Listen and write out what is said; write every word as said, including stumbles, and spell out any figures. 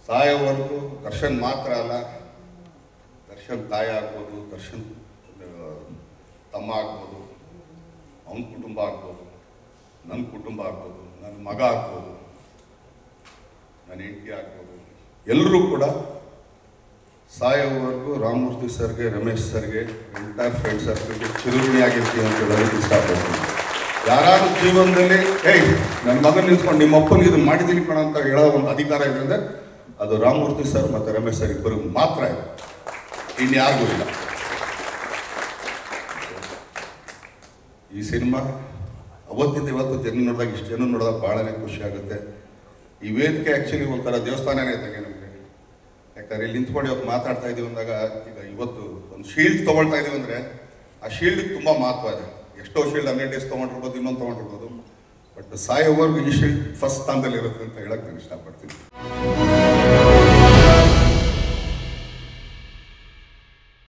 ಸಾಯೋವರೆಗೂ ದರ್ಶನ್ ಮಾತ್ರ ಅಲ್ಲ, ದರ್ಶನ್ ತಾಯಿ ಆಗ್ಬೋದು, ದರ್ಶನ್ ತಮ್ಮ ಆಗ್ಬೋದು, ಅವನ ಕುಟುಂಬ ಆಗ್ಬೋದು, ನನ್ನ ಕುಟುಂಬ ಆಗ್ಬೋದು, ನನ್ನ ಮಗ ಆಗ್ಬೋದು, ನನ್ನ ಹೆಂಡತಿ ಆಗ್ಬೋದು, ಎಲ್ಲರೂ ಕೂಡ ಸಾಯೋವರೆಗೂ ರಾಮಮೂರ್ತಿ ಸರ್ಗೆ, ರಮೇಶ್ ಸರ್ಗೆ, ಎಂಟೈರ್ ಫ್ರೆಂಡ್ ಸರ್ಕಲ್ಗೆ ಚಿರುಗುಣಿಯಾಗಿರ್ತೀವಿ ಅಂತ ಹೇಳೋದಕ್ಕೆ ಇಷ್ಟಪಡ್ತೀನಿ. ಯಾರಾದ್ರೂ ಜೀವನದಲ್ಲಿ ಏಯ್ ನನ್ನ ಮಗನ ನಿಂತ್ಕೊಂಡು ನಿಮ್ಮ ಅಪ್ಪನಿಗೆ ಇದು ಮಾಡಿದ್ದೀನಿ ಕಣ ಅಂತ ಹೇಳೋ ಒಂದು ಅಧಿಕಾರ ಇದೆ ಅಂದರೆ ಅದು ರಾಮಮೂರ್ತಿ ಸರ್ ಮತ್ತು ರಮೇಶ್ ಸರ್ ಇಬ್ಬರಿಗೆ ಮಾತ್ರ ಇದೆ, ಇನ್ಯಾರಿಗೂ ಇಲ್ಲ. ಈ ಸಿನಿಮಾ ಅವತ್ತಿಂದ ಇವತ್ತು ಜನ ನೋಡಿದಾಗ ಇಷ್ಟು ಜನ ನೋಡಿದಾಗ ಭಾಳನೇ ಖುಷಿ ಆಗುತ್ತೆ. ಈ ವೇದಿಕೆ ಆ್ಯಕ್ಚುಲಿ ಒಂಥರ ದೇವಸ್ಥಾನನೇ ಇದ್ದಂಗೆ ನಮಗೆ. ಯಾಕಂದರೆ ಇಲ್ಲಿ ನಿಂತ್ಕೊಂಡು ಇವತ್ತು ಮಾತಾಡ್ತಾ ಇದ್ದೀವಿ ಅಂದಾಗ ಈಗ ಇವತ್ತು ಒಂದು ಶೀಲ್ಡ್ ತೊಗೊಳ್ತಾ ಇದ್ದೀವಿ ಅಂದರೆ ಆ ಶೀಲ್ಡ್ಗೆ ತುಂಬ ಮಹತ್ವ ಇದೆ. ಎಷ್ಟೋ ಶೀಲ್ಡ್ ಹಂಡ್ರೆಡ್ ಡೇಸ್ ತೊಗೊಂಡಿರ್ಬೋದು, ಇನ್ನೊಂದು ತೊಗೊಂಡಿರ್ಬೋದು, ಬಟ್ ಸಾಯೋವರೆಗೂ ಈ ಶೀಲ್ಡ್ ಫಸ್ಟ್ ಸ್ಥಾನದಲ್ಲಿ ಇರುತ್ತೆ ಅಂತ ಹೇಳಕ್ಕೆ ನಾನು ಇಷ್ಟಪಡ್ತೀನಿ.